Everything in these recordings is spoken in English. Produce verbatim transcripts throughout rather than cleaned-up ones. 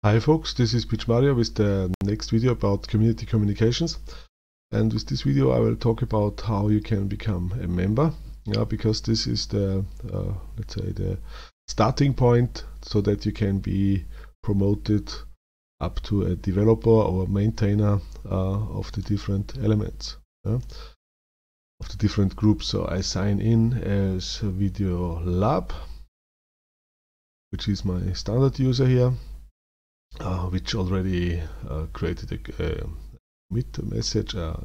Hi folks, this is Pitch Mario with the next video about community communications, and with this video I will talk about how you can become a member, yeah, because this is the uh, let's say the starting point so that you can be promoted up to a developer or maintainer uh, of the different elements, yeah, of the different groups. So I sign in as Video Lab, which is my standard user here. Uh, which already uh, created a, a commit message, uh,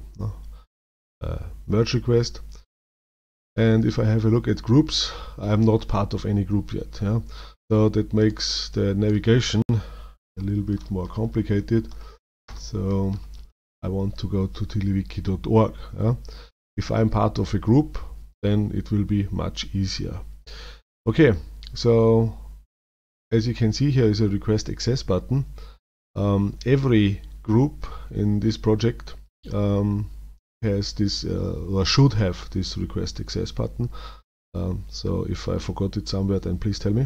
uh, merge request. And if I have a look at groups, I am not part of any group yet. Yeah? So that makes the navigation a little bit more complicated. So I want to go to TiddlyWiki dot org. Yeah? If I'm part of a group, then it will be much easier. Okay, so as you can see, here is a request access button. Um, every group in this project um, has this uh, or should have this request access button. Um, so if I forgot it somewhere, then please tell me.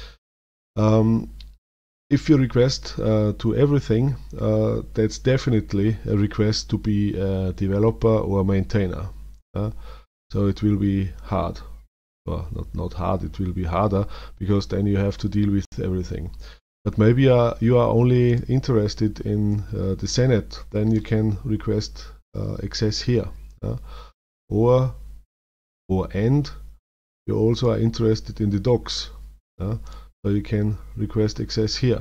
Um, if you request uh, to everything, uh, that's definitely a request to be a developer or a maintainer. Uh, so it will be hard. Well, not, not hard, it will be harder, because then you have to deal with everything. But maybe uh, you are only interested in uh, the Senate, then you can request uh, access here. Uh, or, or and you also are interested in the docs, uh, so you can request access here.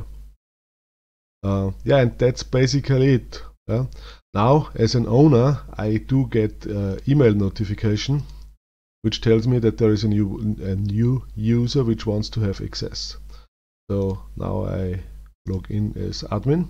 Uh, yeah, and that's basically it. Uh. Now, as an owner, I do get uh, email notification which tells me that there is a new, a new user which wants to have access. So now I log in as admin.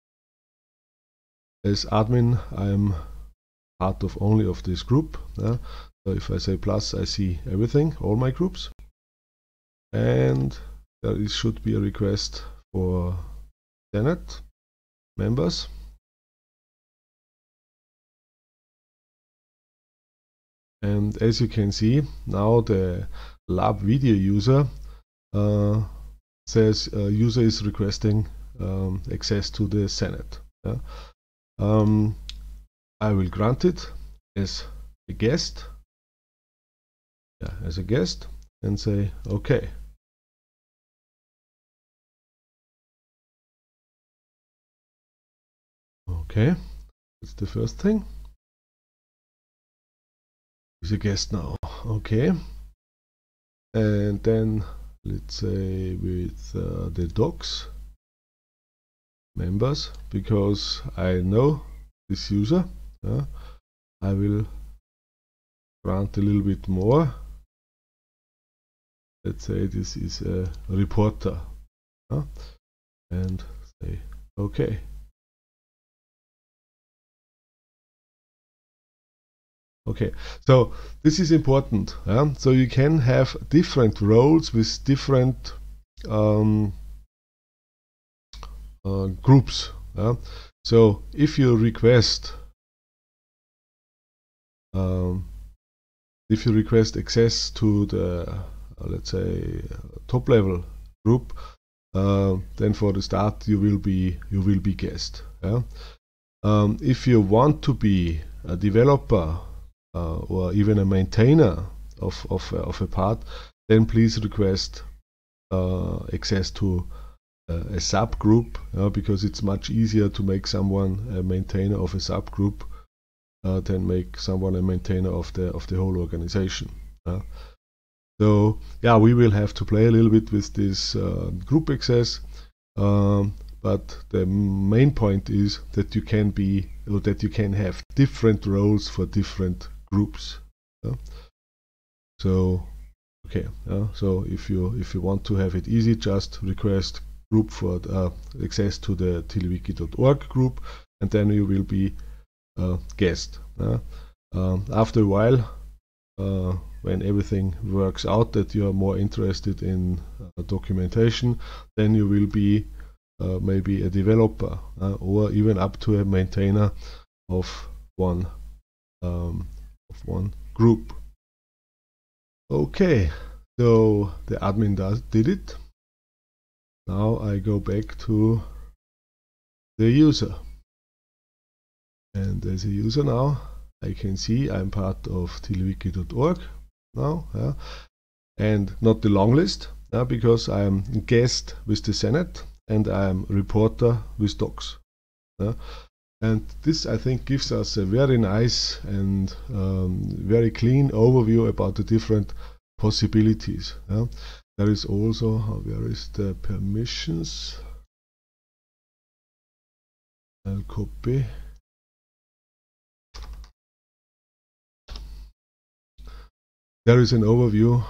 As admin, I'm part of only of this group. Uh, so if I say plus, I see everything, all my groups. And there is, should be a request for Senate members. And as you can see, now the lab video user uh, says uh, user is requesting um, access to the Senate. Yeah? Um, I will grant it as a guest, yeah, as a guest, and say OK. Okay, that's the first thing. He's a guest now. Okay, and then let's say with uh, the docs members, because I know this user, uh, I will grant a little bit more. Let's say this is a reporter, uh, and say OK. Okay, so this is important. Yeah? So you can have different roles with different um, uh, groups. Yeah? So if you request, um, if you request access to the, uh, let's say, top level group, uh, then for the start you will be you will be guest. Yeah? Um, if you want to be a developer, Uh, or even a maintainer of, of, uh, of a part, then please request uh, access to uh, a subgroup, uh, because it's much easier to make someone a maintainer of a subgroup uh, than make someone a maintainer of the of the whole organization. Uh. So yeah, we will have to play a little bit with this uh, group access, um, but the main point is that you can be or that you can have different roles for different groups. Yeah. So okay, yeah. So if you if you want to have it easy, just request group for uh, access to the TiddlyWiki dot org group, and then you will be uh, guest. Yeah. Um, after a while, uh, when everything works out that you are more interested in uh, documentation, then you will be uh, maybe a developer uh, or even up to a maintainer of one um, of one group. Okay, so the admin does did it. now I go back to the user, and as a user now I can see I'm part of tilwiki dot org now, yeah, and not the long list, yeah, because I am guest with the Senate and I am reporter with docs, yeah. And this, I think, gives us a very nice and um, very clean overview about the different possibilities, yeah. There is also, where is the permissions? I'll copy. There is an overview.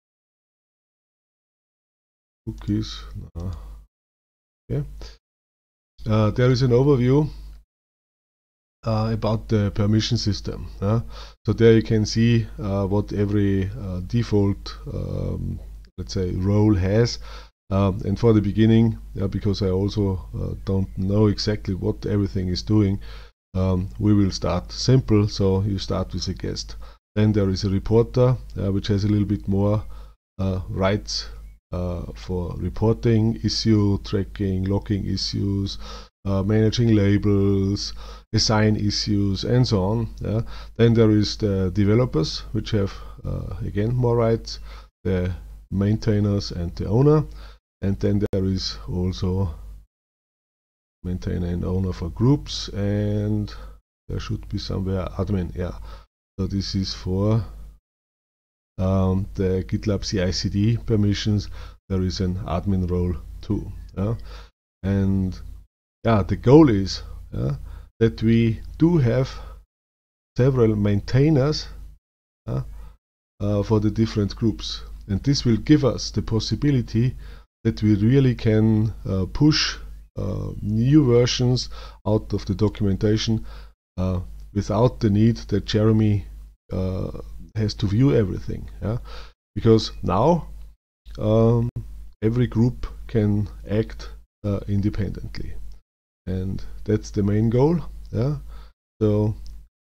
Cookies. No. Okay. Uh, there is an overview uh, about the permission system. Uh. So there you can see uh, what every uh, default, um, let's say, role has. Um, and for the beginning, uh, because I also uh, don't know exactly what everything is doing, um, we will start simple. So you start with a guest. Then there is a reporter, uh, which has a little bit more uh, rights uh, for reporting, issue tracking, logging issues, uh, managing labels, assign issues, and so on. Yeah. Then there is the developers, which have uh, again more rights, the maintainers and the owner. And then there is also maintainer and owner for groups, and there should be somewhere admin. Yeah. So this is for um, the GitLab C I C D permissions. There is an admin role too. Yeah? And yeah, the goal is yeah, that we do have several maintainers yeah, uh, for the different groups, and this will give us the possibility that we really can uh, push uh, new versions out of the documentation uh, without the need that Jeremy uh, has to view everything. Yeah? Because now um, every group can act uh, independently, and that's the main goal. Yeah? So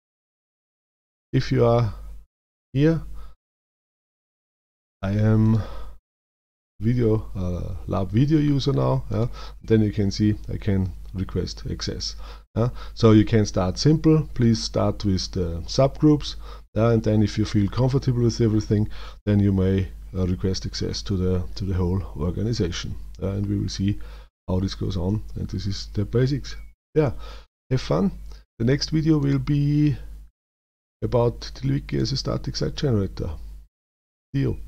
if you are here, I am video uh, lab video user now, yeah? Then you can see I can request access. Yeah? So you can start simple. Please start with the subgroups, yeah? And then if you feel comfortable with everything, then you may uh, request access to the to the whole organization, uh, and we will see how this goes on. And this is the basics. Yeah, have fun. The next video will be about tilwiki as a static site generator. See you.